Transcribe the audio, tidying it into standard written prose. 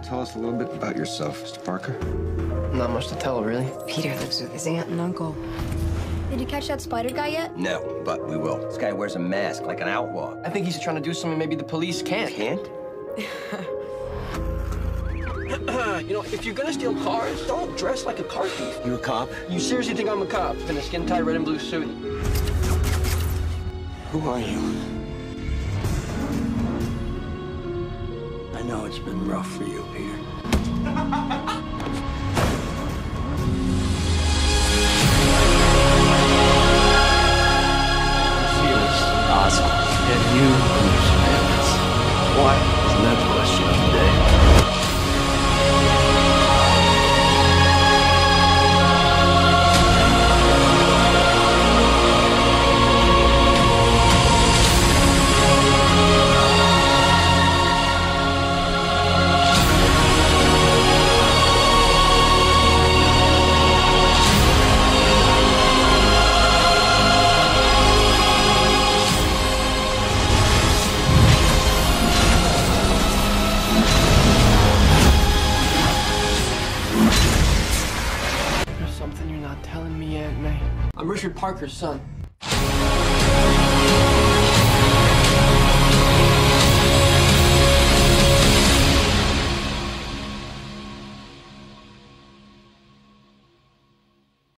tell us a little bit about yourself, Mr. Parker? Not much to tell, really. Peter lives with his aunt and uncle. Did you catch that spider guy yet? No, but we will. This guy wears a mask like an outlaw. I think he's trying to do something maybe the police can't. Can't? You know, if you're gonna steal cars, don't dress like a car thief. You a cop? You seriously think I'm a cop in a skin-tight red and blue suit? Who are you? I know it's been rough for you, Peter. Felix, Oscar, and you understand this. Why? Isn't that the question of the day? There's something you're not telling me, Aunt May. I'm Richard Parker's son.